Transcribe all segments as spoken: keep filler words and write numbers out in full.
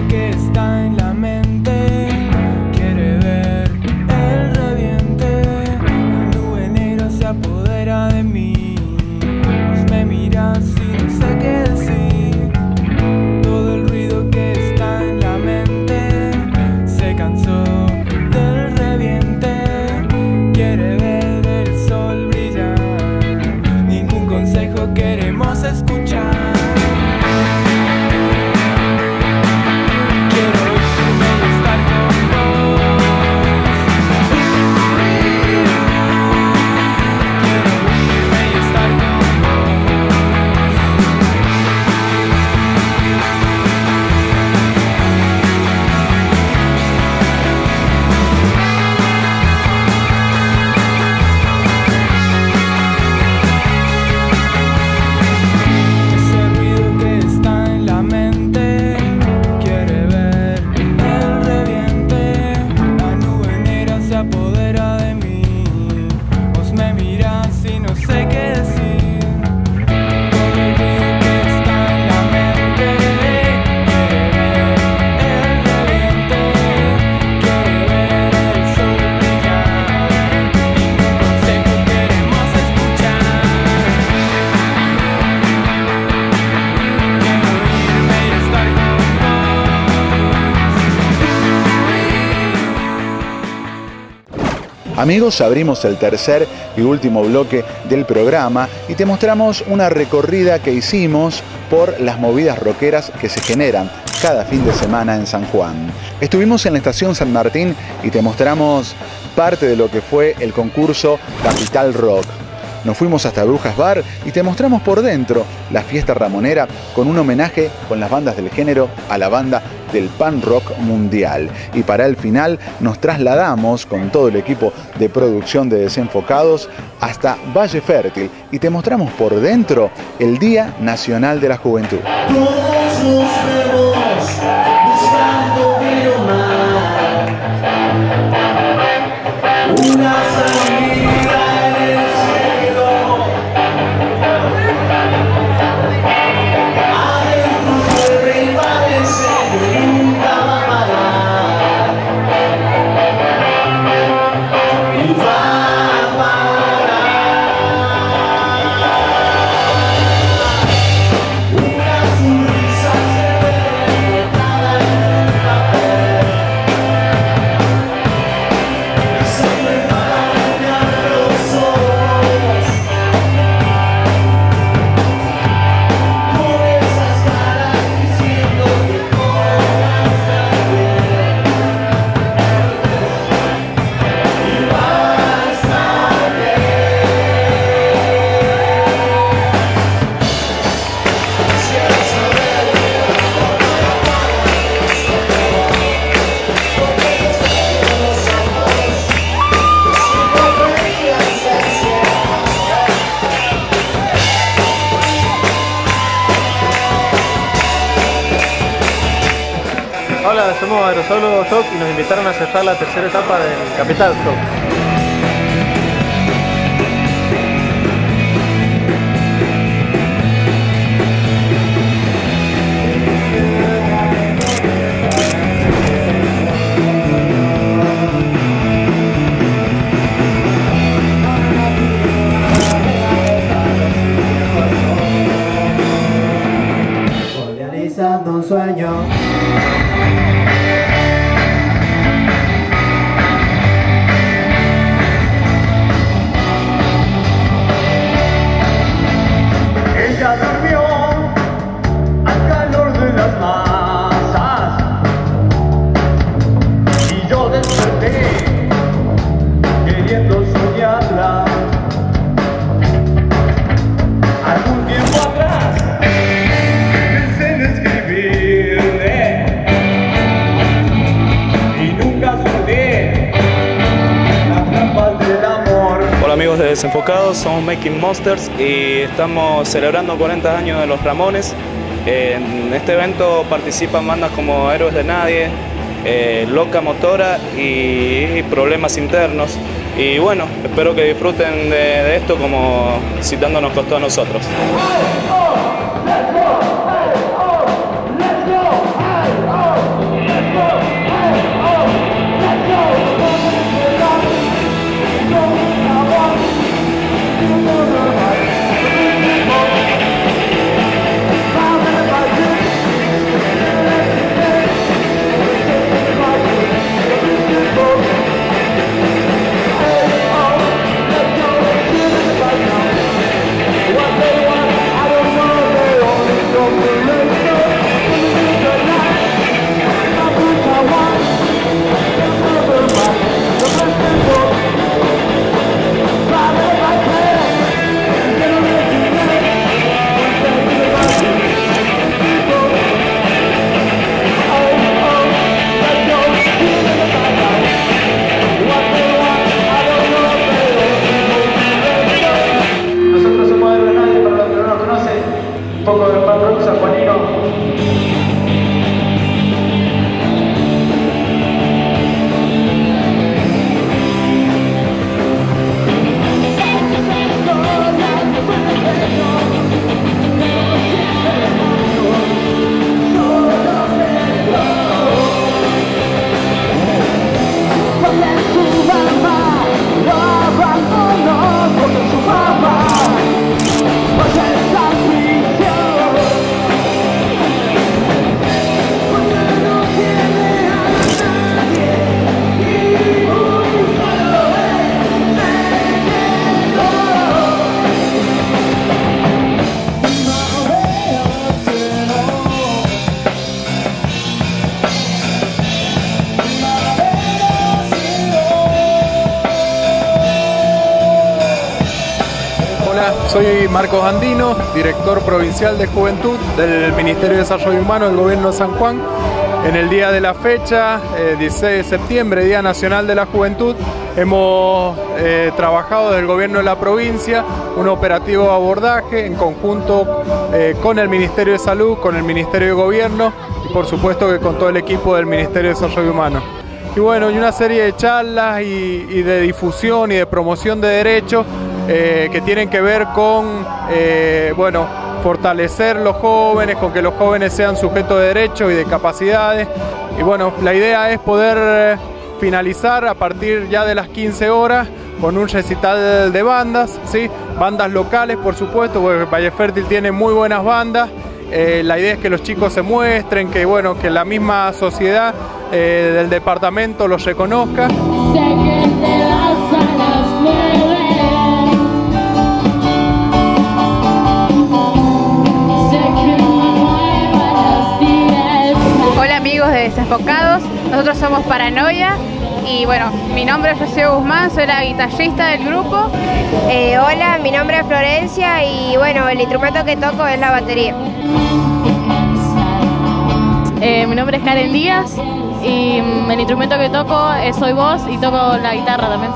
que está en la mente quiere ver el reviente. La nube negra se apodera de mí. Vos me mirás y no sé qué decir. Todo el ruido que está en la mente se cansó del reviente. Quiere ver el sol brillar. Ningún consejo queremos escuchar. Amigos, abrimos el tercer y último bloque del programa y te mostramos una recorrida que hicimos por las movidas rockeras que se generan cada fin de semana en San Juan. Estuvimos en la estación San Martín y te mostramos parte de lo que fue el concurso Capital Rock. Nos fuimos hasta Brujas Bar y te mostramos por dentro la fiesta ramonera con un homenaje con las bandas del género a la banda del punk rock mundial. Y para el final nos trasladamos con todo el equipo de producción de Desenfocados hasta Valle Fértil y te mostramos por dentro el Día Nacional de la Juventud. Todos nos vemos buscando biomar, una salida en el cielo, adentro del rebalance nunca va a parar, y va a parar. Una sonrisa se ve reflejada en el papel, y se prepara a mirar los ojos con esas caras diciendo que todo va a estar bien, y va a estar bien. Quisiera saber por qué apagan esto todo, por qué te cierran los ojos, siempre creías que Hola, somos Aerosol Shock y nos invitaron a cerrar la tercera etapa del Capital Rock. voy realizando un sueño. Ella durmió al calor de las masas y yo desperté queriendo soñarla. Algún tiempo atrás pensé en escribirle y nunca solté las trampas del amor. Hola amigos de Desenfocados, somos Making Monsters y estamos celebrando cuarenta años de los Ramones. En este evento participan bandas como Héroes de Nadie, eh, Loca Motora y Problemas Internos. Y bueno, espero que disfruten de, de esto como si tanto nos costó a nosotros. Let's go! Let's go! Let's go! Soy Marcos Andino, director provincial de Juventud del Ministerio de Desarrollo Humano del Gobierno de San Juan. En el día de la fecha, eh, dieciséis de septiembre, Día Nacional de la Juventud, hemos eh, trabajado desde el Gobierno de la provincia un operativo de abordaje en conjunto eh, con el Ministerio de Salud, con el Ministerio de Gobierno y por supuesto que con todo el equipo del Ministerio de Desarrollo Humano. Y bueno, y una serie de charlas y, y de difusión y de promoción de derechos eh, que tienen que ver con, eh, bueno, fortalecer los jóvenes, con que los jóvenes sean sujetos de derechos y de capacidades. Y bueno, la idea es poder eh, finalizar a partir ya de las quince horas con un recital de bandas, ¿sí? Bandas locales, por supuesto, porque Valle Fértil tiene muy buenas bandas. Eh, la idea es que los chicos se muestren, que bueno, que la misma sociedad eh, del departamento los reconozca. Hola amigos de Desenfocados, nosotros somos Paranoia y bueno, mi nombre es Rocío Guzmán, soy la guitarrista del grupo. Eh, hola, mi nombre es Florencia y bueno, el instrumento que toco es la batería. Eh, mi nombre es Karen Díaz y el instrumento que toco es soy voz y toco la guitarra también.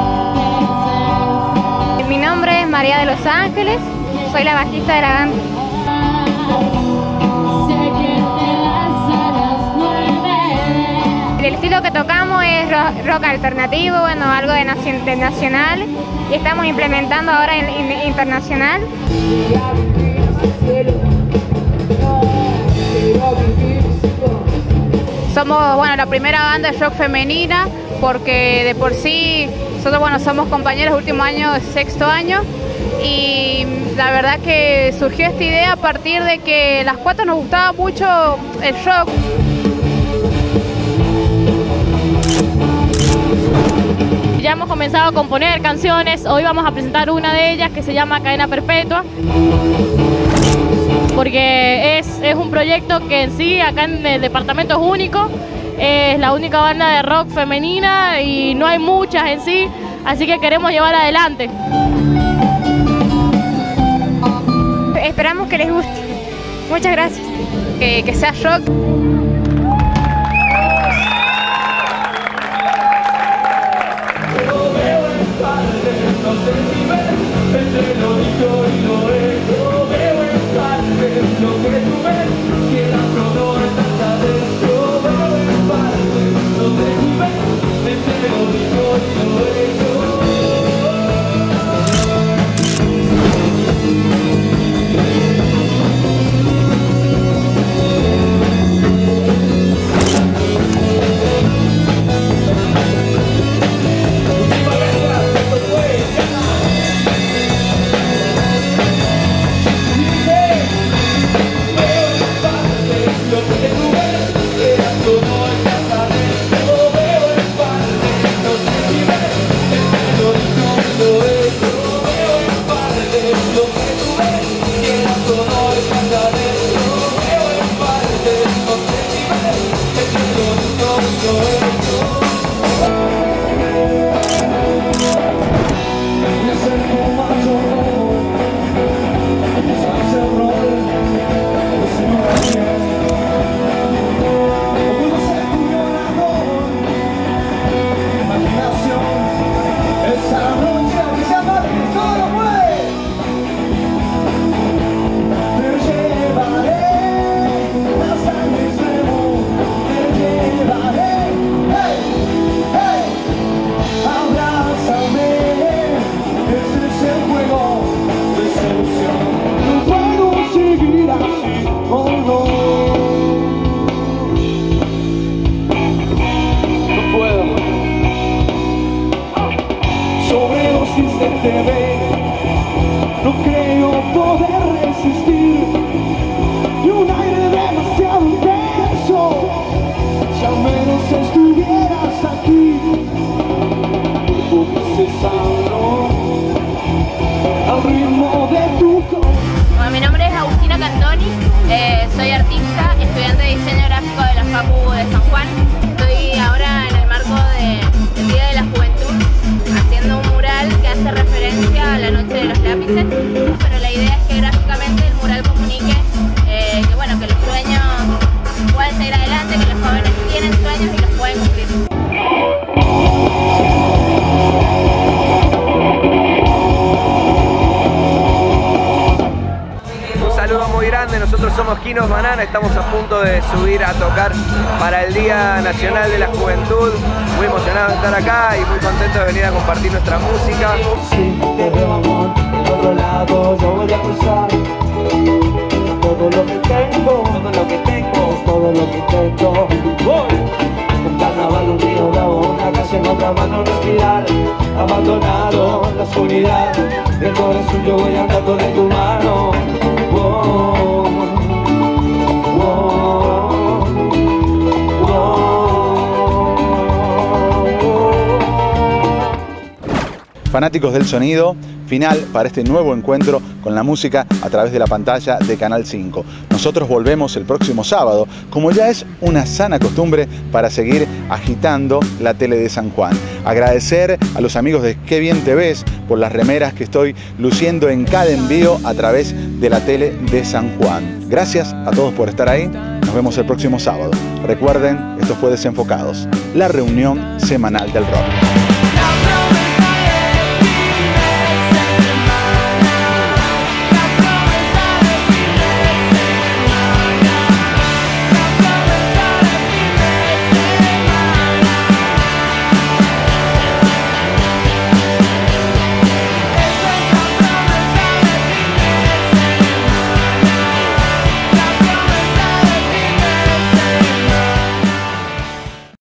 Mi nombre es María de Los Ángeles, soy la bajista de la banda. El estilo que tocamos es rock, rock alternativo, bueno, algo de, nacion, de nacional, y estamos implementando ahora en, en internacional. Somos, bueno, la primera banda de rock femenina, porque de por sí nosotros, bueno, somos compañeros de último año, de sexto año, y la verdad que surgió esta idea a partir de que las cuatro nos gustaba mucho el rock. Ya hemos comenzado a componer canciones, hoy vamos a presentar una de ellas que se llama Cadena Perpetua, porque es, es un proyecto que en sí acá en el departamento es único, es la única banda de rock femenina y no hay muchas en sí, así que queremos llevar adelante. Esperamos que les guste. Muchas gracias. Que, que sea rock. No creo poder resistir y un aire demasiado intenso. Si al menos estuvieras aquí, porque se sanó al ritmo de tu corazón. Bueno, mi nombre es Agustina Cantoni, eh, soy artista, estudiante de diseño gráfico de la Facu de San Juan. Estoy ahora en el marco de, del Día de la Juventud haciendo un mural que hace referencia a la Noche de los lápices, pero la idea es que gráficamente el mural comunique eh, que, bueno, que los sueños pueden seguir adelante, que los jóvenes tienen sueños y los pueden cumplir. Un saludo muy grande, nosotros somos Quinos Banana, estamos a punto de subir a tocar para el Día Nacional de la Juventud. Muy emocionados de estar acá y muy contentos de venir a compartir nuestra música. Si te veo amor, del otro lado yo voy a cruzar todo lo que tengo, todo lo que tengo, todo lo que intento. Voy. Un carnaval, un río bravo, una calle en otra mano, respirar. Abandonado en la oscuridad, el corazón yo voy andando de tu mano. Wow, wow, wow. Fanáticos del sonido, final para este nuevo encuentro con la música a través de la pantalla de Canal cinco. Nosotros volvemos el próximo sábado, como ya es una sana costumbre para seguir agitando la tele de San Juan. Agradecer a los amigos de Qué Bien Te Ves por las remeras que estoy luciendo en cada envío a través de la tele de San Juan. Gracias a todos por estar ahí. Nos vemos el próximo sábado. Recuerden, esto fue Desenfocados, la reunión semanal del rock.